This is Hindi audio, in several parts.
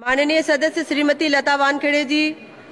माननीय सदस्य श्रीमती लता वानखेड़े जी।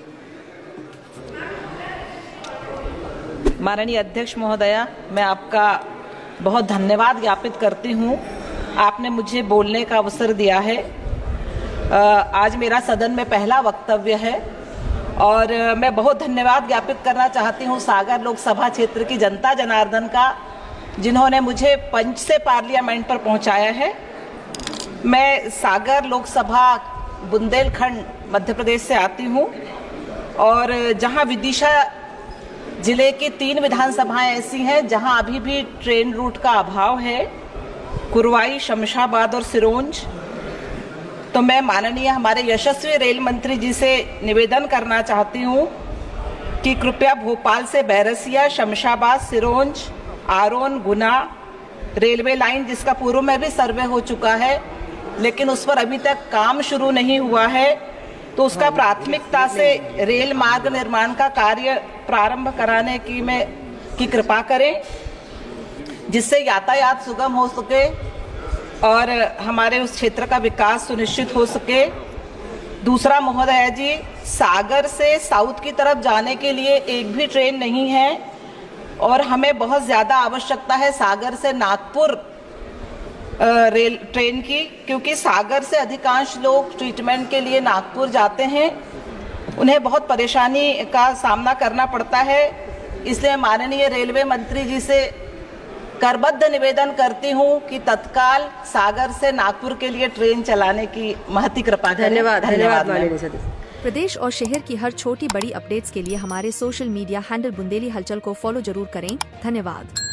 माननीय अध्यक्ष महोदया, मैं आपका बहुत धन्यवाद ज्ञापित करती हूँ। आपने मुझे बोलने का अवसर दिया है। आज मेरा सदन में पहला वक्तव्य है और मैं बहुत धन्यवाद ज्ञापित करना चाहती हूँ सागर लोकसभा क्षेत्र की जनता जनार्दन का, जिन्होंने मुझे पंच से पार्लियामेंट पर पहुँचाया है। मैं सागर लोकसभा बुंदेलखंड मध्य प्रदेश से आती हूँ और जहाँ विदिशा जिले की 3 विधानसभाएं ऐसी हैं जहाँ अभी भी ट्रेन रूट का अभाव है, कुरवाई, शमशाबाद और सिरोंज। तो मैं माननीय हमारे यशस्वी रेल मंत्री जी से निवेदन करना चाहती हूँ कि कृपया भोपाल से बैरसिया, शमशाबाद, सिरोंज, आरोन, गुना रेलवे लाइन, जिसका पूर्व में भी सर्वे हो चुका है लेकिन उस पर अभी तक काम शुरू नहीं हुआ है, तो उसका प्राथमिकता से रेल मार्ग निर्माण का कार्य प्रारंभ कराने की कृपा करें, जिससे यातायात सुगम हो सके और हमारे उस क्षेत्र का विकास सुनिश्चित हो सके। दूसरा महोदया जी, सागर से साउथ की तरफ जाने के लिए एक भी ट्रेन नहीं है और हमें बहुत ज़्यादा आवश्यकता है सागर से नागपुर रेल ट्रेन की, क्योंकि सागर से अधिकांश लोग ट्रीटमेंट के लिए नागपुर जाते हैं, उन्हें बहुत परेशानी का सामना करना पड़ता है। इसलिए माननीय रेलवे मंत्री जी से करबद्ध निवेदन करती हूँ कि तत्काल सागर से नागपुर के लिए ट्रेन चलाने की महती कृपा करें। धन्यवाद। प्रदेश और शहर की हर छोटी बड़ी अपडेट्स के लिए हमारे सोशल मीडिया हैंडल बुंदेली हलचल को फॉलो जरूर करें। धन्यवाद।